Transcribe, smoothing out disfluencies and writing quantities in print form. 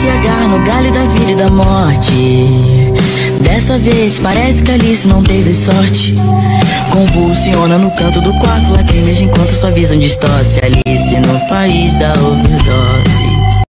se agarra no galho da vida e da morte. Dessa vez parece que Alice não teve sorte. Convulsiona no canto do quarto, lacrimeja enquanto sua visão distorce. Alice no país da overdose.